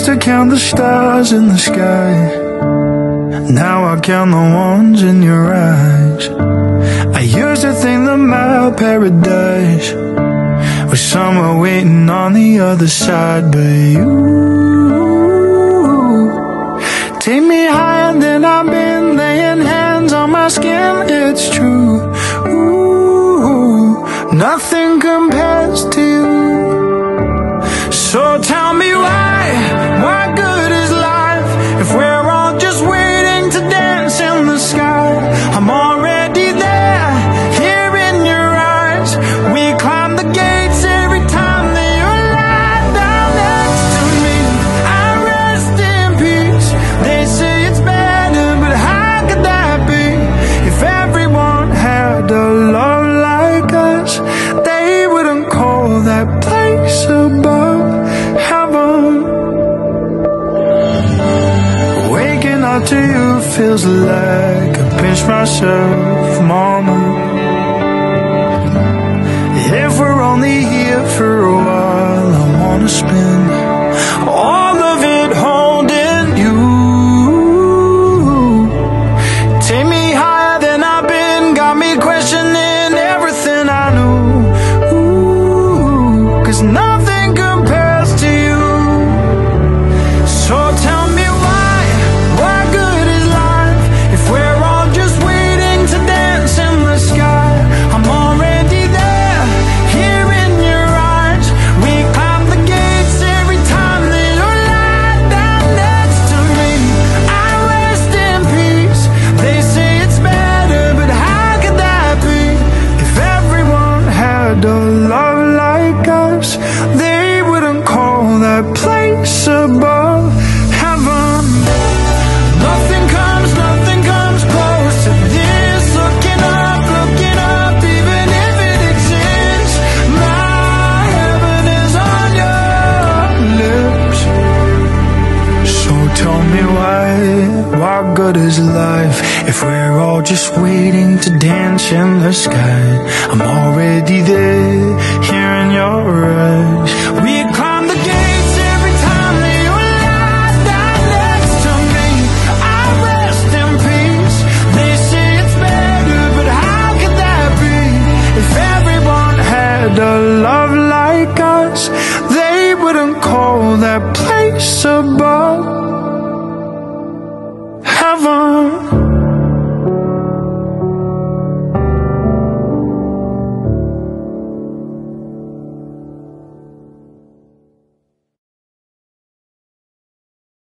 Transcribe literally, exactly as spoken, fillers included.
used to count the stars in the sky. Now I count the ones in your eyes. I used to think that my paradise was somewhere waiting on the other side, but you take me higher than I've been, laying hands on my skin. It's true. Ooh, nothing compares to you. So tell me why, why good is life if we're all just waiting to dance in the sky? I'm already there, here in your eyes. We climb the gates every time that you lie down next to me. I rest in peace. They say it's better, but how could that be? If everyone had a love like us, they wouldn't call that place above heaven. Waking up to you feels like I pinch myself, mama. If we're only here for a while, I wanna spend all of it holding you. Take me higher than I've been, got me questioning everything I knew. Ooh, 'cause nothing compares to you. So tell me why, why good is life if we're all just waiting to dance in the sky? I'm already there, here in your eyes. We climb the gates every time that you lie down next to me. I rest in peace. They say it's better, but how could that be? If everyone had a love like us, they wouldn't call that place above heaven. Nothing comes, nothing comes close to this. Looking up, looking up, even if it exists. My heaven is on your lips. So tell me why, why good is life if we're all just waiting to dance in the sky? I'm already there, here in your eyes. We climb the gates every time that you lie down next to me. I rest in peace. They say it's better, but how could that be if everyone had a love